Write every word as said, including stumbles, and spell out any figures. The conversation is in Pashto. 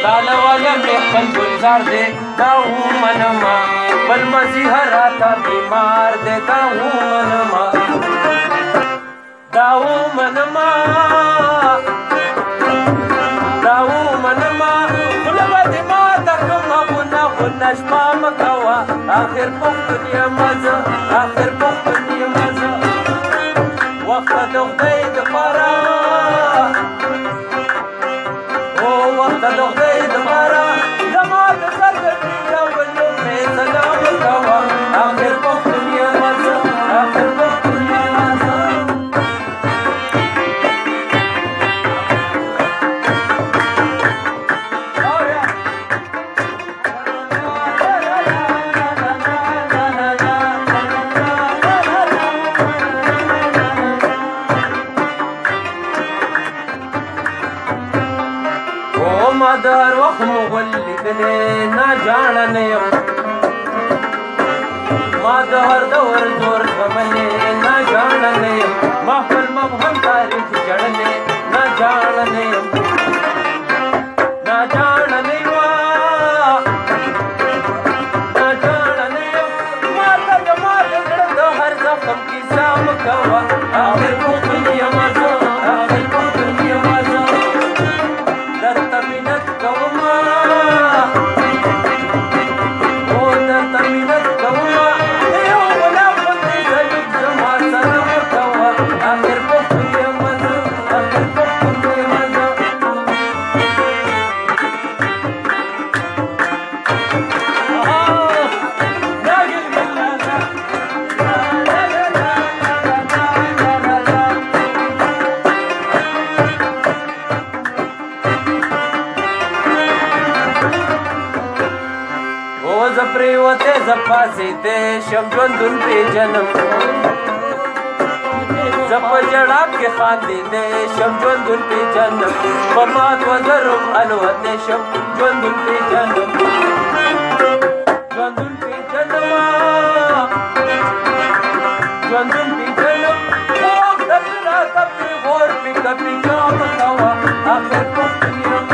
لاله والا مې خپل ګلزار دی دا ومنما بل مزیحه راته بیمار دی دا ومنما دا ومنما دا ومنما خوله به دې ماته کړمه غونه غونه شپه مه کوه آخر پښتون یمه زه آخر پښتون یمه زه وخته د خدای دپاره وخته د خدای دپاره زما د سر د ټیټولو مې سلام کوه آخر پښتون یمه زه آخر پښتون یمه زه ما د هر وخت مغول لیدلی ناجاڼه نه یم ما د هر دور زور زغملی ناجاڼه نه یم ما خپل مبهم تاریخ جړلی ناجاڼه نه یم ناجاڼه نه یم ناجاڼه نه یم ما ته د ما د زړه د هر زخم کیسه مه کوه آخر پښتون یمه زه آخر پښتون یمه زه درته مینت کومه او درته مینت کومه یو غلام غوندې زلیب زما سره مه کوه آخر پښتون یمه زه آخر پښتون یمه زه زه پرېوتی زه پاڅېدی شم ژوندون پېژنم زه په ژړا کې خاندېدی شم ژوندون پېژنم په مات وزرو الوتی شم ژوندون پېژنم ژوندون پېژنمه ژوندون پېژنم خو وخته مې راته پېغور پیکه پیکه مه کوه آخر پښتون یم